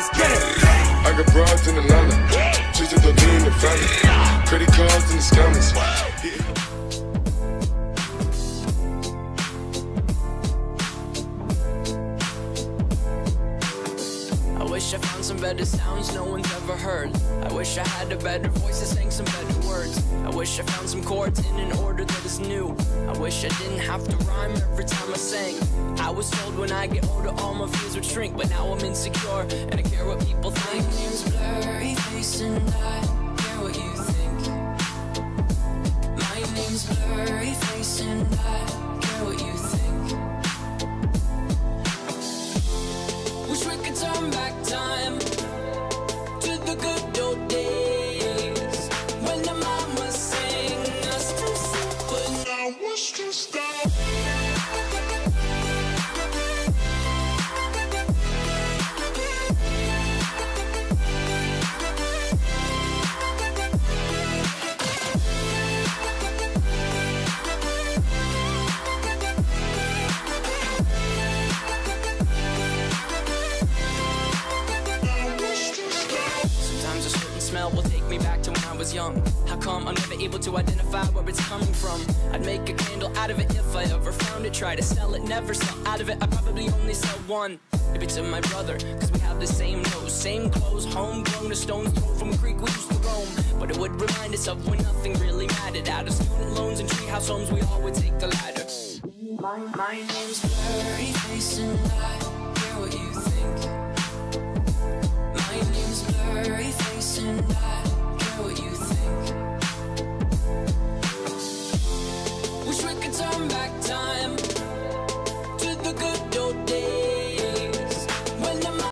Get it. I got broads in Atlanta, just to lean in the family. Credit cards and the scammers. I wish I found some better sounds no one's ever heard. I wish I had a better voice that sang some better words. I wish I found some chords in an order that is new. I wish I didn't have to rhyme every time I sang. I was told when I get older all my fears would shrink, but now I'm insecure and I care what people think. My name's Blurry Face and I care what you think. My name's Blurry Face and I care what you think. Wish we could turn back time to the good old days when the mama sang us to sleep, but now we're stressed out. Smell will take me back to when I was young. How come I'm never able to identify where it's coming from? I'd make a candle out of it if I ever found it. Try to sell it, never sell out of it. I probably only sell one. Maybe to my brother, cause we have the same nose, same clothes, homegrown, a stone's throw from a creek we used to roam. But it would remind us of when nothing really mattered. Out of student loans and treehouse homes, we all would take the ladder. My name's Blurry Face and I care what you think. My name's Blurry Face and I care what you think.